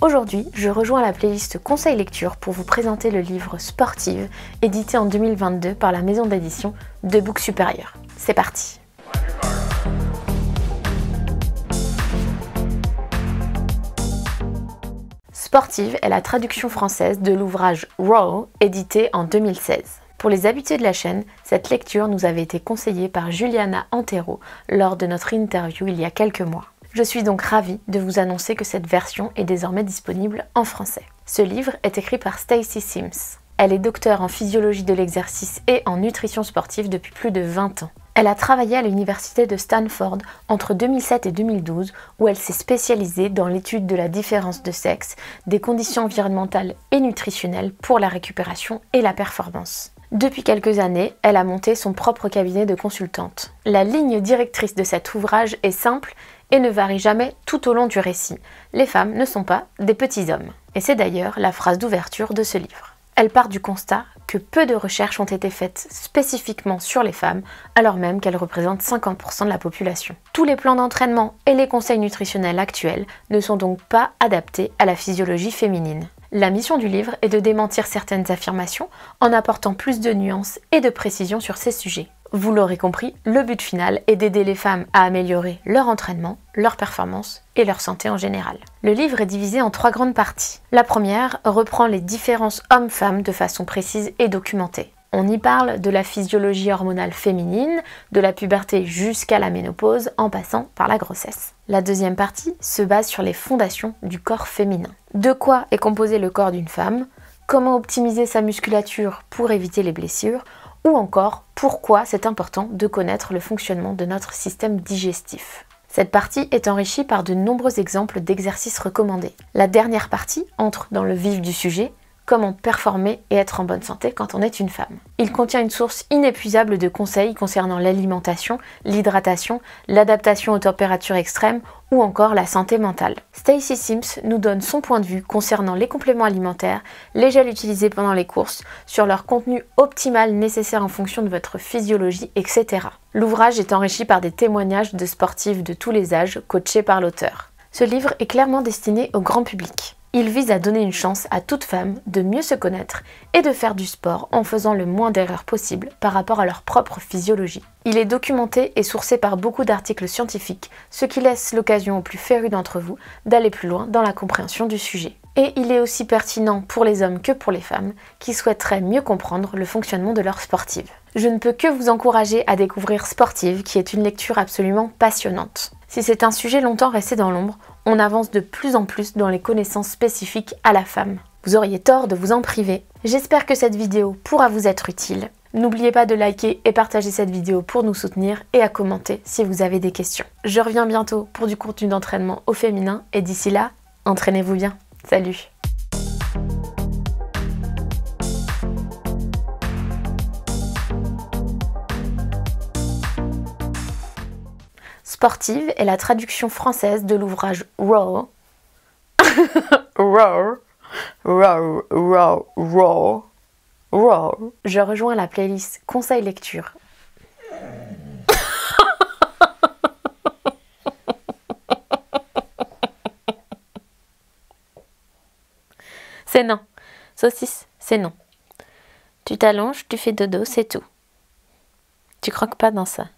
Aujourd'hui, je rejoins la playlist Conseil Lecture pour vous présenter le livre Sportive, édité en 2022 par la maison d'édition De Bouques Supérieures. C'est parti! Sportive est la traduction française de l'ouvrage Raw, édité en 2016. Pour les habitués de la chaîne, cette lecture nous avait été conseillée par Juliana Antero lors de notre interview il y a quelques mois. Je suis donc ravie de vous annoncer que cette version est désormais disponible en français. Ce livre est écrit par Stacy Sims. Elle est docteure en physiologie de l'exercice et en nutrition sportive depuis plus de 20 ans. Elle a travaillé à l'université de Stanford entre 2007 et 2012 où elle s'est spécialisée dans l'étude de la différence de sexe, des conditions environnementales et nutritionnelles pour la récupération et la performance. Depuis quelques années, elle a monté son propre cabinet de consultante. La ligne directrice de cet ouvrage est simple et ne varie jamais tout au long du récit. Les femmes ne sont pas des petits hommes. Et c'est d'ailleurs la phrase d'ouverture de ce livre. Elle part du constat que peu de recherches ont été faites spécifiquement sur les femmes, alors même qu'elles représentent 50% de la population. Tous les plans d'entraînement et les conseils nutritionnels actuels ne sont donc pas adaptés à la physiologie féminine. La mission du livre est de démentir certaines affirmations en apportant plus de nuances et de précision sur ces sujets. Vous l'aurez compris, le but final est d'aider les femmes à améliorer leur entraînement, leur performance et leur santé en général. Le livre est divisé en 3 grandes parties. La première reprend les différences hommes-femmes de façon précise et documentée. On y parle de la physiologie hormonale féminine, de la puberté jusqu'à la ménopause, en passant par la grossesse. La deuxième partie se base sur les fondations du corps féminin. De quoi est composé le corps d'une femme, comment optimiser sa musculature pour éviter les blessures, ou encore pourquoi c'est important de connaître le fonctionnement de notre système digestif. Cette partie est enrichie par de nombreux exemples d'exercices recommandés. La dernière partie entre dans le vif du sujet, comment performer et être en bonne santé quand on est une femme. Il contient une source inépuisable de conseils concernant l'alimentation, l'hydratation, l'adaptation aux températures extrêmes ou encore la santé mentale. Stacy Sims nous donne son point de vue concernant les compléments alimentaires, les gels utilisés pendant les courses, sur leur contenu optimal nécessaire en fonction de votre physiologie, etc. L'ouvrage est enrichi par des témoignages de sportifs de tous les âges coachés par l'auteur. Ce livre est clairement destiné au grand public. Il vise à donner une chance à toute femme de mieux se connaître et de faire du sport en faisant le moins d'erreurs possible par rapport à leur propre physiologie. Il est documenté et sourcé par beaucoup d'articles scientifiques, ce qui laisse l'occasion aux plus férus d'entre vous d'aller plus loin dans la compréhension du sujet. Et il est aussi pertinent pour les hommes que pour les femmes qui souhaiteraient mieux comprendre le fonctionnement de leur sportive. Je ne peux que vous encourager à découvrir Sportive, qui est une lecture absolument passionnante. Si c'est un sujet longtemps resté dans l'ombre, on avance de plus en plus dans les connaissances spécifiques à la femme. Vous auriez tort de vous en priver. J'espère que cette vidéo pourra vous être utile. N'oubliez pas de liker et partager cette vidéo pour nous soutenir et à commenter si vous avez des questions. Je reviens bientôt pour du contenu d'entraînement au féminin et d'ici là, entraînez-vous bien. Salut! Sportive est la traduction française de l'ouvrage Raw. Raw. Je rejoins la playlist Conseil Lecture. C'est non. Saucisse, c'est non. Tu t'allonges, tu fais dodo, c'est tout. Tu croques pas dans ça.